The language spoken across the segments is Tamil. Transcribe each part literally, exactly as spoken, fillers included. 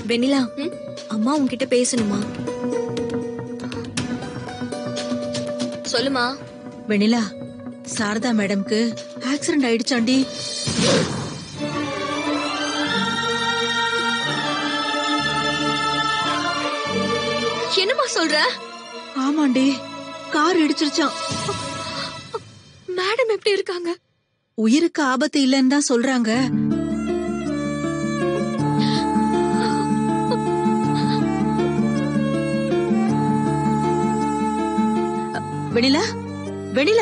வெண்ணிலா, அம்மா உன்கிட்ட பேசணுமா? சொல்லுமா. வெண்ணிலா, சாரதா மேடம்க்கு ஆக்சிடென்ட் ஆயிடுச்சாண்டி. என்னமா சொல்ற? ஆமாண்டி, கார் இடிச்சிருச்சான். மேடம் எப்படி இருக்காங்க? உயிருக்கு ஆபத்து இல்லன்னு தான் சொல்றாங்க. வெண்ணிலா, வெண்ணிலா.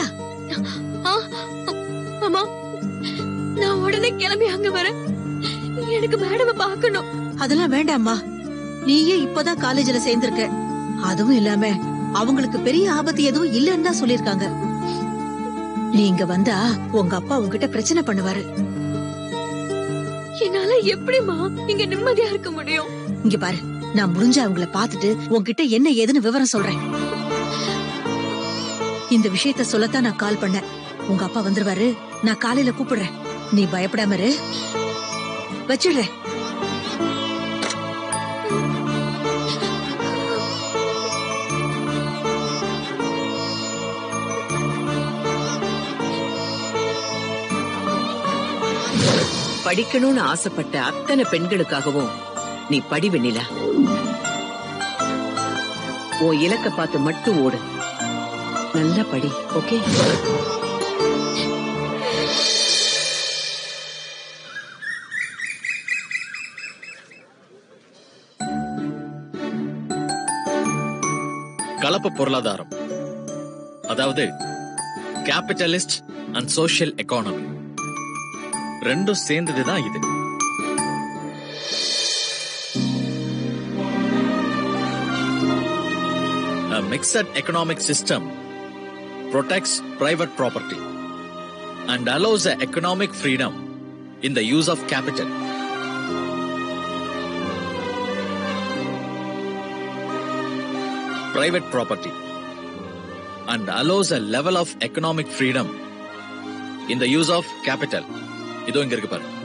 அம்மா, நான் உடனே கிளம்பி அங்க வரேன். எனக்கு மேடம பாக்கணும். அதெல்லாம் வேண்டாம்மா, நீயே இப்பதான் காலேஜ்ல சேர்ந்திருக்க. அதுவும் இல்லாம அவங்களுக்கு பெரிய ஆபத்து எதுவும் இல்லன்னு தான் சொல்லிருக்காங்க. நீ இங்க வந்தா உங்க அப்பா உங்ககிட்ட பிரச்சனை பண்ணுவாரு. என்னால எப்படிமா இங்க நிம்மதியா இருக்க முடியும்? இங்க பாரு, நான் முடிஞ்ச அவங்கள பாத்துட்டு உன்கிட்ட என்ன ஏதுன்னு விவரம் சொல்றேன். இந்த விஷயத்த சொல்லத்தான் நான் கால் பண்ணேன். உங்க அப்பா வந்துருவாரு, நான் காலையில கூப்பிடுறேன். நீ பயப்படாம இரு. வச்சிடுறேன். படிக்கணும்னு ஆசைப்பட்ட அத்தனை பெண்களுக்காகவும் நீ படி வெண்ணிலா. உன் இலக்க பார்த்து மட்டும் ஓடு. நல்லா படி, ஓகே? கலப்பு பொருளாதாரம், அதாவது கேபிட்டலிஸ்ட் அண்ட் சோஷியல் எக்கானமி, ரெண்டும் சேர்ந்ததுதான் இது. A mixed economic system protects private property and allows the economic freedom in the use of capital. Private property and allows a level of economic freedom in the use of capital. இதோ இங்க இருக்கு பாரு.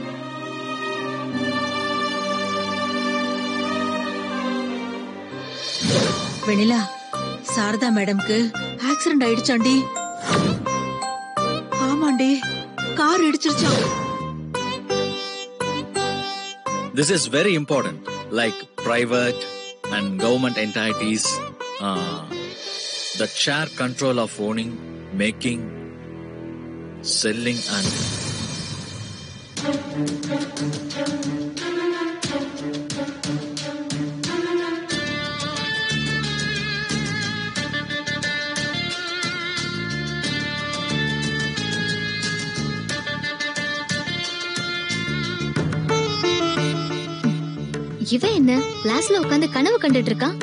வெண்ணிலா, சாரதா மேடம்க்கு ஆக்சிடென்ட் ஆயிடுச்சாண்டி. ஆமாண்டி, கார் இடிச்சிருச்சான். This is very important, like private and government entities uh, that share control of owning, making, selling and இவன் என்ன கிளாஸ்ல உட்கார்ந்து கனவு கண்டுட்டு இருக்கான்?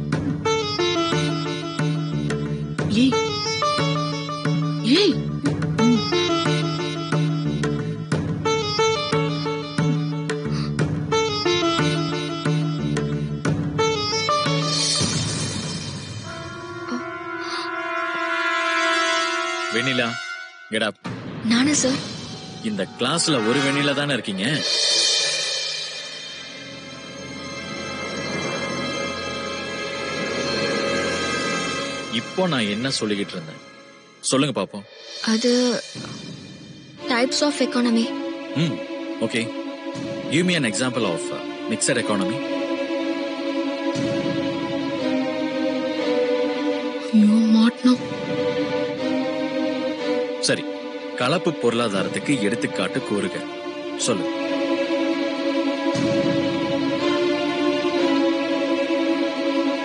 ஏய் ஏய், வெண்ணிலா, get up. நானா சார்? இந்த கிளாஸ்ல ஒரு வெண்ணிலா தானே இருக்கீங்க. இப்போ நான் என்ன சொல்லிக்கிட்டு இருந்தேன் சொல்லுங்க பாப்போம். அது டைப்ஸ் ஆஃப் எக்கானமி. ம், okay. Give me an example of uh, mixed economy. ஐயோ மாட்னோம். சரி, கலப்பு பொருளாதாரத்துக்கு எடுத்துக்காட்டு கூறுக, சொல்லு.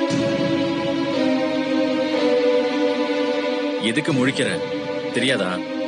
எதுக்கு முழிக்கிற, தெரியாதா?